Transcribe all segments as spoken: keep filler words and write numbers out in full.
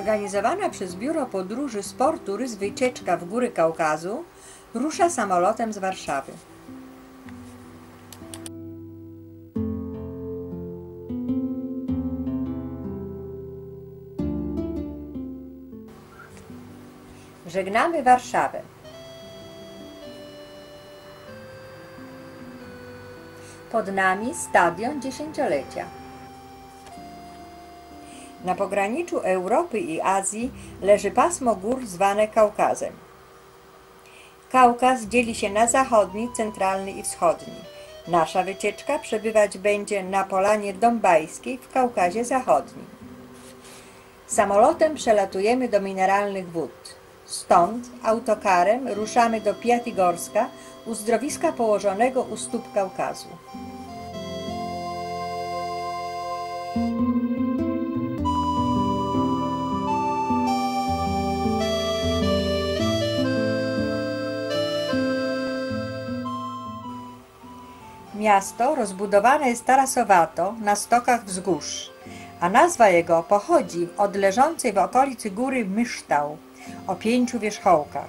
Organizowana przez Biuro Podróży Sport Turyzm wycieczka w Góry Kaukazu rusza samolotem z Warszawy. Żegnamy Warszawę. Pod nami Stadion Dziesięciolecia. Na pograniczu Europy i Azji leży pasmo gór zwane Kaukazem. Kaukaz dzieli się na zachodni, centralny i wschodni. Nasza wycieczka przebywać będzie na Polanie Dombajskiej w Kaukazie Zachodnim. Samolotem przelatujemy do Mineralnych Wód. Stąd autokarem ruszamy do Piatigorska, uzdrowiska położonego u stóp Kaukazu. Miasto rozbudowane jest tarasowato na stokach wzgórz, a nazwa jego pochodzi od leżącej w okolicy góry Myształ o pięciu wierzchołkach.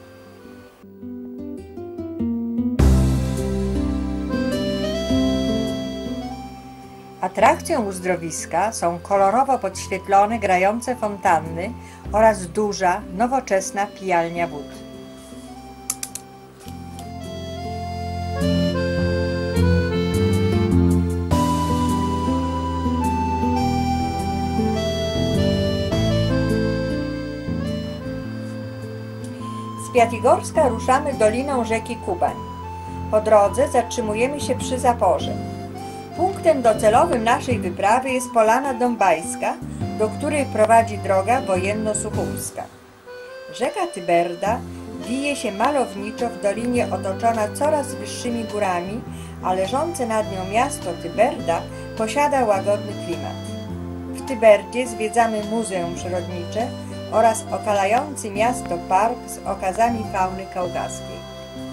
Atrakcją uzdrowiska są kolorowo podświetlone grające fontanny oraz duża, nowoczesna pijalnia wód. Z Piatigorska ruszamy doliną rzeki Kubań. Po drodze zatrzymujemy się przy zaporze. Punktem docelowym naszej wyprawy jest Polana Dombajska, do której prowadzi droga wojenno-suchumska. Rzeka Tyberda wije się malowniczo w dolinie otoczona coraz wyższymi górami, a leżące nad nią miasto Tyberda posiada łagodny klimat. W Tyberdzie zwiedzamy Muzeum Przyrodnicze oraz okalający miasto park z okazami fauny kaukaskiej.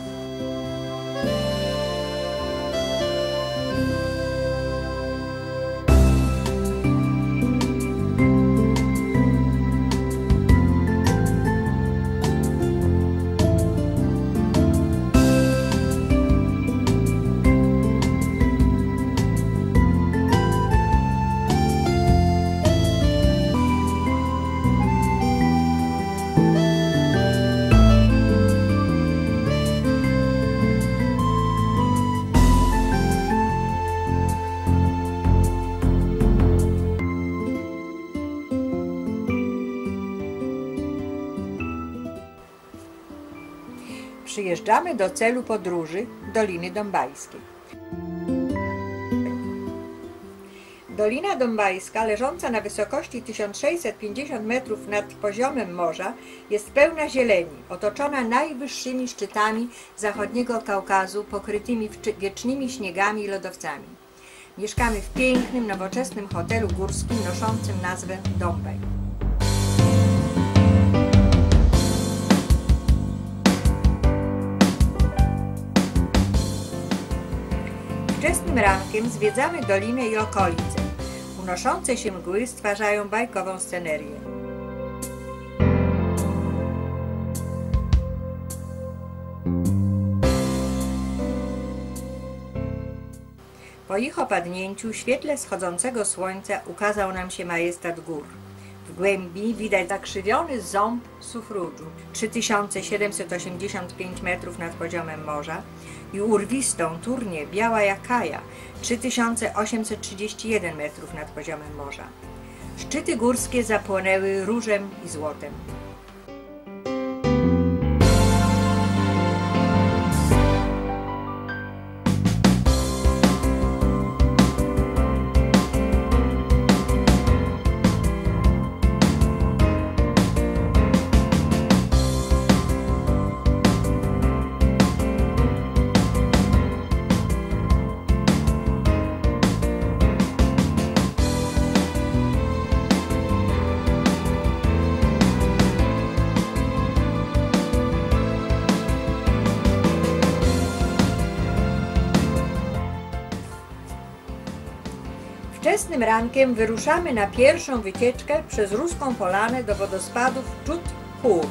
Przyjeżdżamy do celu podróży Doliny Dombajskiej. Dolina Dombajska, leżąca na wysokości tysiąc sześćset pięćdziesiąt metrów nad poziomem morza, jest pełna zieleni, otoczona najwyższymi szczytami zachodniego Kaukazu, pokrytymi wiecznymi śniegami i lodowcami. Mieszkamy w pięknym, nowoczesnym hotelu górskim noszącym nazwę Dombaj. Wczesnym rankiem zwiedzamy dolinę i okolice. Unoszące się mgły stwarzają bajkową scenerię. Po ich opadnięciu w świetle schodzącego słońca ukazał nam się majestat gór. W głębi widać zakrzywiony ząb Sufrudżu, trzy tysiące siedemset osiemdziesiąt pięć metrów nad poziomem morza, i urwistą turnię Biała Jakaja, trzy tysiące osiemset trzydzieści jeden metrów nad poziomem morza. Szczyty górskie zapłonęły różem i złotem. Wczesnym rankiem wyruszamy na pierwszą wycieczkę przez Ruską Polanę do wodospadów Czud-Chór.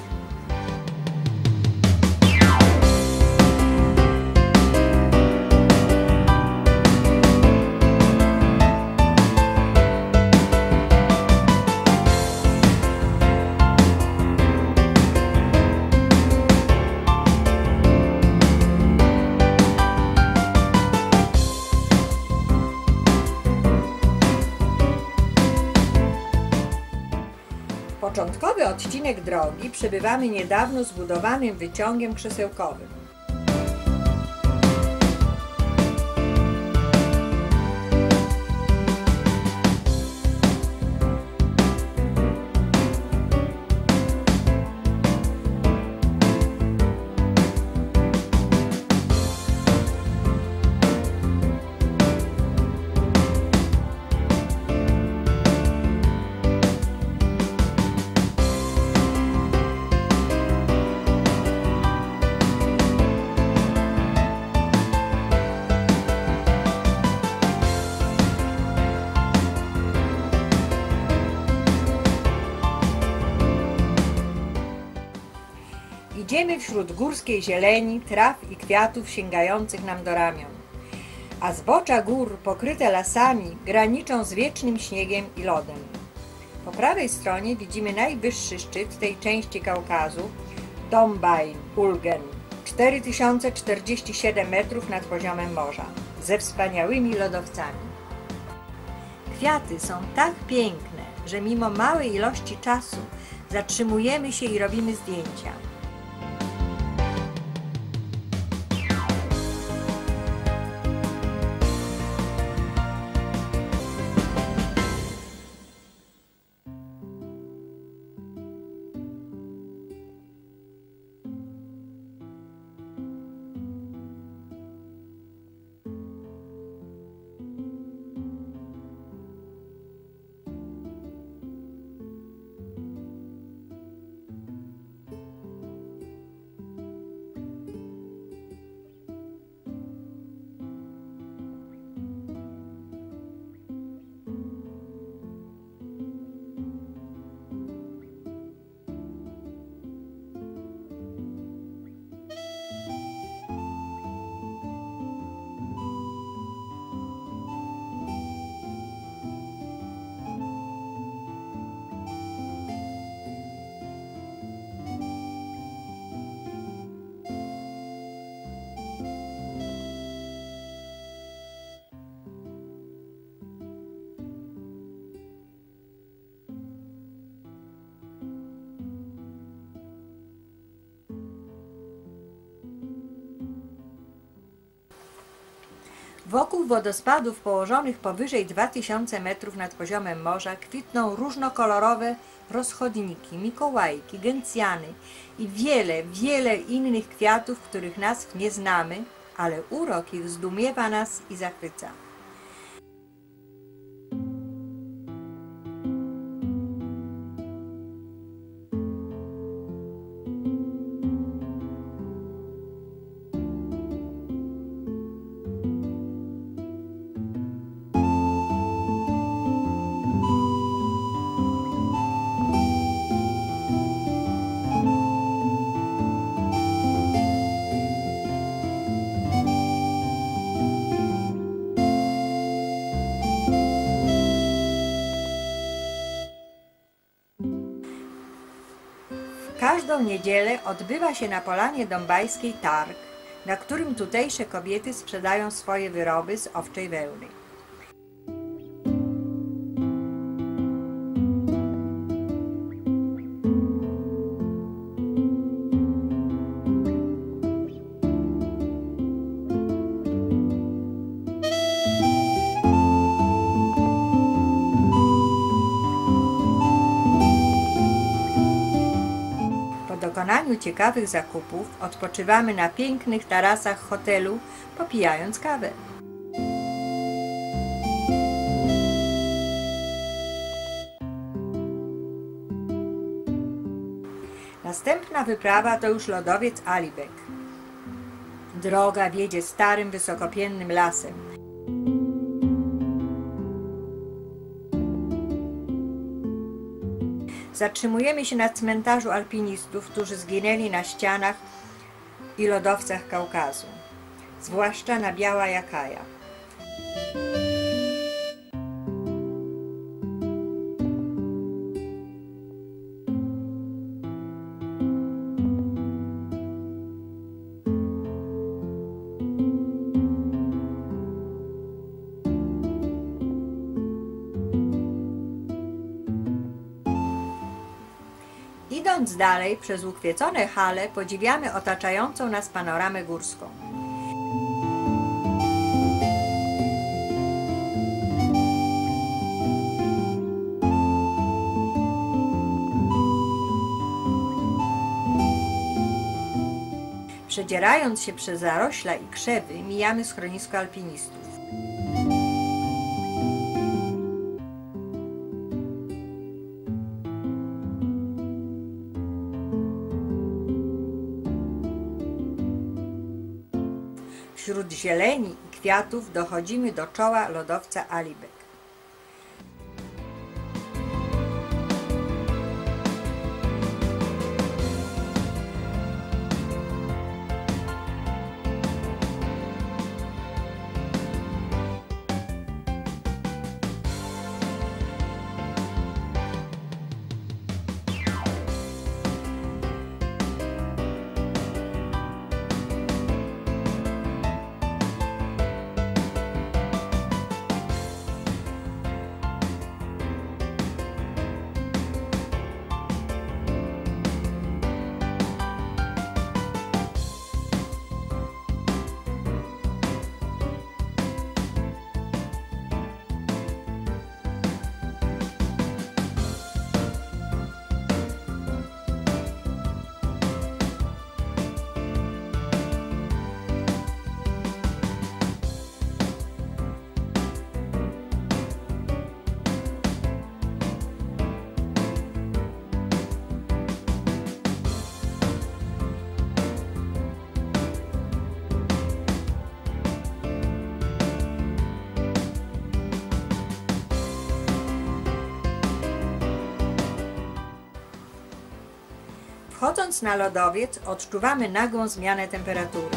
Początkowy odcinek drogi przebywamy niedawno zbudowanym wyciągiem krzesełkowym. Idziemy wśród górskiej zieleni, traw i kwiatów sięgających nam do ramion, a zbocza gór pokryte lasami graniczą z wiecznym śniegiem i lodem. Po prawej stronie widzimy najwyższy szczyt tej części Kaukazu, Dombain-Ulgen, cztery tysiące czterdzieści siedem metrów nad poziomem morza, ze wspaniałymi lodowcami. Kwiaty są tak piękne, że mimo małej ilości czasu zatrzymujemy się i robimy zdjęcia. Wokół wodospadów położonych powyżej dwa tysiące metrów nad poziomem morza kwitną różnokolorowe rozchodniki, mikołajki, gencjany i wiele, wiele innych kwiatów, których nazw nie znamy, ale urok ich zdumiewa nas i zachwyca. Każdą niedzielę odbywa się na Polanie Dombajskiej targ, na którym tutejsze kobiety sprzedają swoje wyroby z owczej wełny. Po dokonaniu ciekawych zakupów odpoczywamy na pięknych tarasach hotelu, popijając kawę. Następna wyprawa to już lodowiec Alibek. Droga wiedzie starym, wysokopiennym lasem. Zatrzymujemy się na cmentarzu alpinistów, którzy zginęli na ścianach i lodowcach Kaukazu, zwłaszcza na Biała-Jakaja. Idąc dalej przez ukwiecone hale, podziwiamy otaczającą nas panoramę górską. Przedzierając się przez zarośla i krzewy, mijamy schronisko alpinistów. Wśród zieleni i kwiatów dochodzimy do czoła lodowca Alibek. Wchodząc na lodowiec, odczuwamy nagłą zmianę temperatury.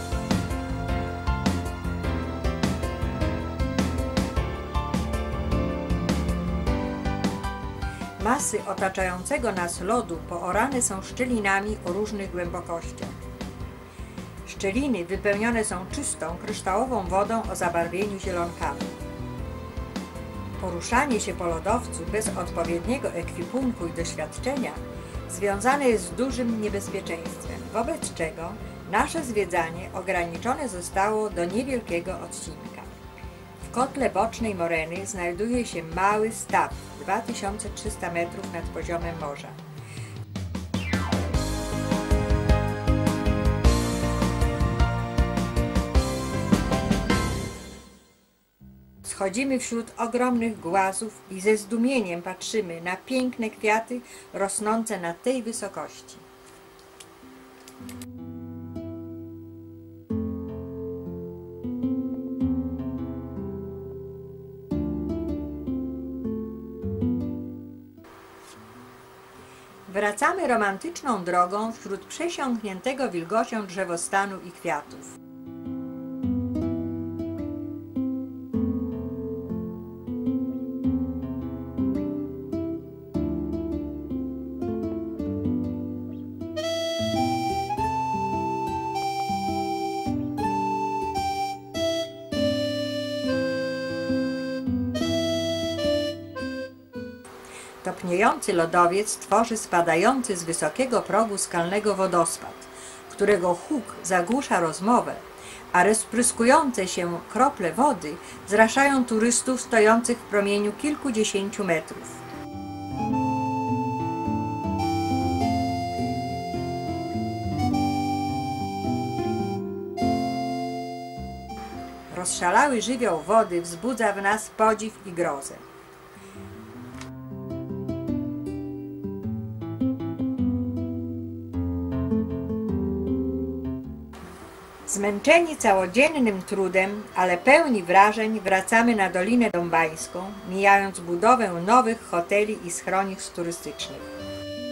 Masy otaczającego nas lodu poorane są szczelinami o różnych głębokościach. Szczeliny wypełnione są czystą, kryształową wodą o zabarwieniu zielonkawym. Poruszanie się po lodowcu bez odpowiedniego ekwipunku i doświadczenia związane jest z dużym niebezpieczeństwem, wobec czego nasze zwiedzanie ograniczone zostało do niewielkiego odcinka. W kotle bocznej moreny znajduje się mały staw dwa tysiące trzysta metrów nad poziomem morza. Schodzimy wśród ogromnych głazów i ze zdumieniem patrzymy na piękne kwiaty rosnące na tej wysokości. Wracamy romantyczną drogą wśród przesiąkniętego wilgocią drzewostanu i kwiatów. Topniejący lodowiec tworzy spadający z wysokiego progu skalnego wodospad, którego huk zagłusza rozmowę, a rozpryskujące się krople wody zraszają turystów stojących w promieniu kilkudziesięciu metrów. Rozszalały żywioł wody wzbudza w nas podziw i grozę. Zmęczeni całodziennym trudem, ale pełni wrażeń, wracamy na Dolinę Dąbańską, mijając budowę nowych hoteli i schronisk turystycznych.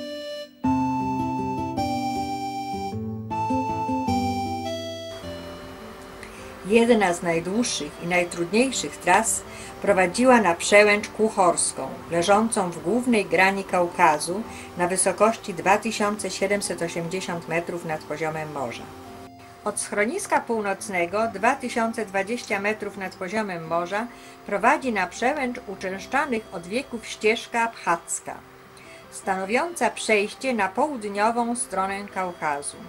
Jedna z najdłuższych i najtrudniejszych tras prowadziła na przełęcz Kłuchorską, leżącą w głównej grani Kaukazu na wysokości dwa tysiące siedemset osiemdziesiąt metrów nad poziomem morza. Od schroniska północnego, dwa tysiące dwadzieścia metrów nad poziomem morza, prowadzi na przełęcz uczęszczanych od wieków ścieżka abchacka, stanowiąca przejście na południową stronę Kaukazu.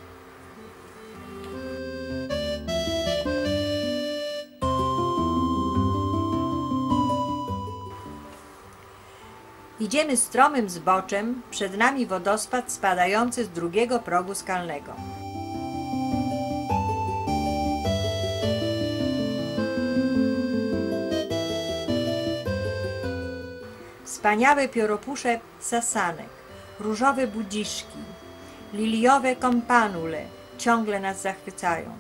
Idziemy stromym zboczem, przed nami wodospad spadający z drugiego progu skalnego. Wspaniałe pióropusze sasanek, różowe budziszki, liliowe kompanule ciągle nas zachwycają.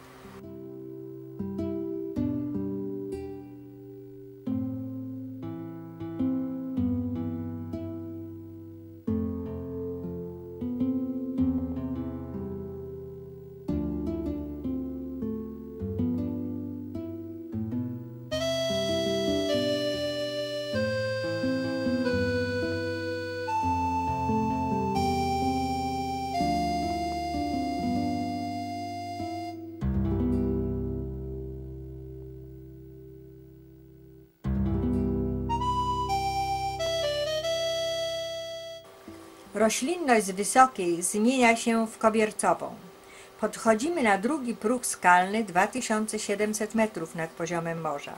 Roślinność z wysokiej zmienia się w kobiercową. Podchodzimy na drugi próg skalny dwa tysiące siedemset metrów nad poziomem morza.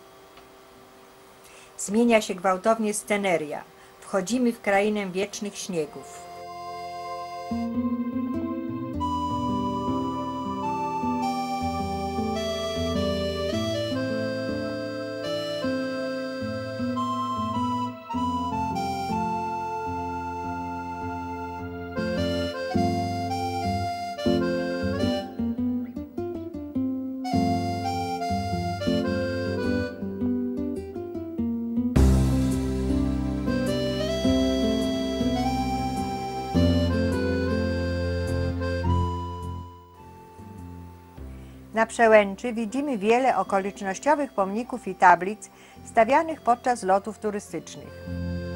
Zmienia się gwałtownie sceneria. Wchodzimy w krainę wiecznych śniegów. Na przełęczy widzimy wiele okolicznościowych pomników i tablic stawianych podczas lotów turystycznych.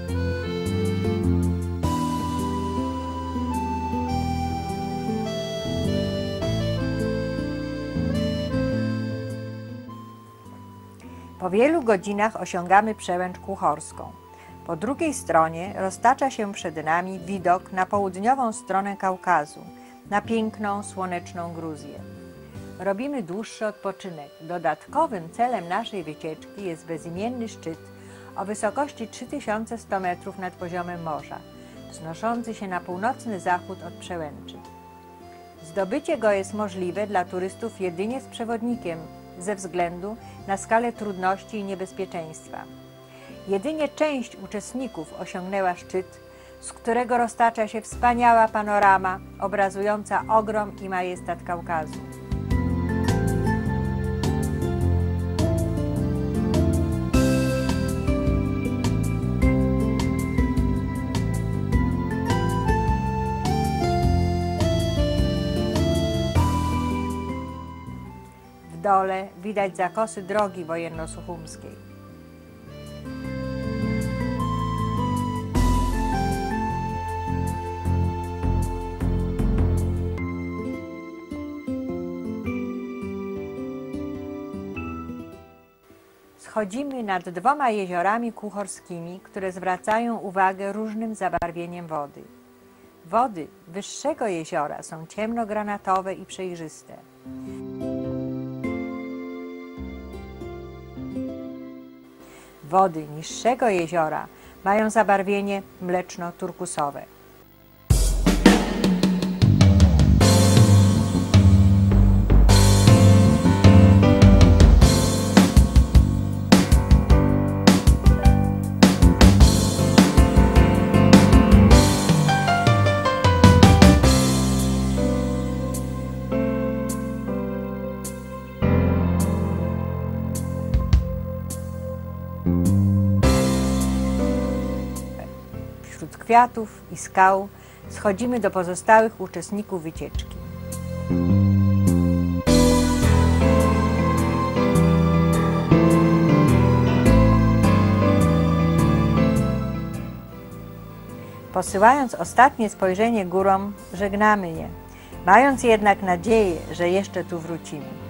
Po wielu godzinach osiągamy przełęcz Kłuchorską. Po drugiej stronie roztacza się przed nami widok na południową stronę Kaukazu, na piękną, słoneczną Gruzję. Robimy dłuższy odpoczynek. Dodatkowym celem naszej wycieczki jest bezimienny szczyt o wysokości trzy tysiące sto metrów nad poziomem morza, wznoszący się na północny zachód od przełęczy. Zdobycie go jest możliwe dla turystów jedynie z przewodnikiem ze względu na skalę trudności i niebezpieczeństwa. Jedynie część uczestników osiągnęła szczyt, z którego roztacza się wspaniała panorama obrazująca ogrom i majestat Kaukazu. W dole widać zakosy drogi wojenno-suchumskiej. Schodzimy nad dwoma jeziorami kłuchorskimi, które zwracają uwagę różnym zabarwieniem wody. Wody wyższego jeziora są ciemnogranatowe i przejrzyste. Wody niższego jeziora mają zabarwienie mleczno-turkusowe. Wśród kwiatów i skał schodzimy do pozostałych uczestników wycieczki. Posyłając ostatnie spojrzenie górom, żegnamy je, mając jednak nadzieję, że jeszcze tu wrócimy.